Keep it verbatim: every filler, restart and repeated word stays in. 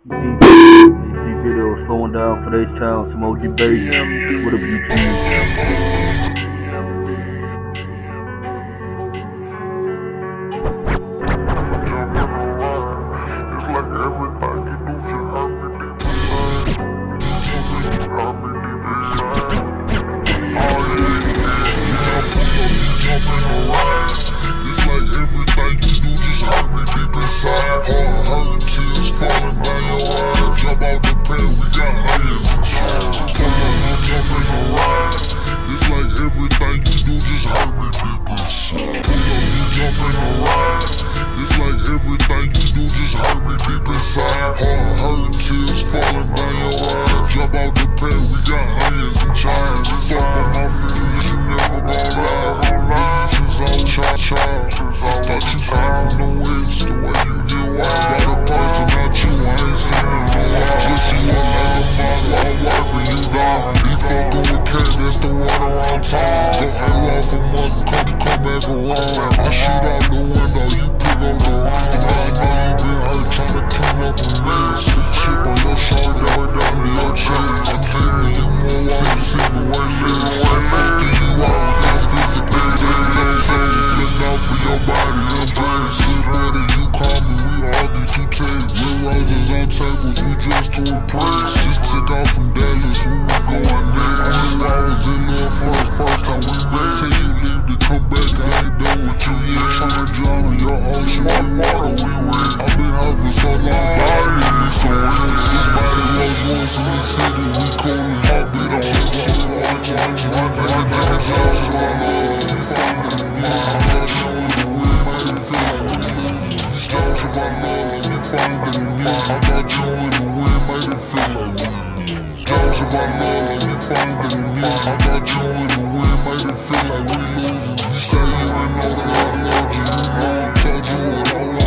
D video slowing down for this town, some O G bass with a B T. Everything you do just hurt me deep inside. Heart hurt, tears falling down your eyes. Jump out the pen, we got onions and chives. Fuck with my feelings, you never gon' lie. Since I was child, child, thought you came from the west. The way you get wild, by the person not you, I ain't seen it no while. Twist you up like a model, I'm wiping you down. Be fucking with K, that's the one around town. Go hang off a month, come, come back around. I shoot out the window, you pick up the round. Just to impress, just took off from Dallas, we were going next. I knew I was in there first, first time we met. Till you leave to come back, I ain't done with you yet. Tryna drown in your ocean, we water, we wet. I've been hot for so long, I need me some rest. Everybody was once in the city, we call it heartbeat on it. I got you in the wind, I got you in the wind, made it feel like we losing. You start your love, you find it in me. I got you in the wind, made it feel like we losing. Dogs of our love, you find it in me. I got you in the wind, made it feel like we losing. You say you ain't know that I loved you, you know I told you what I love.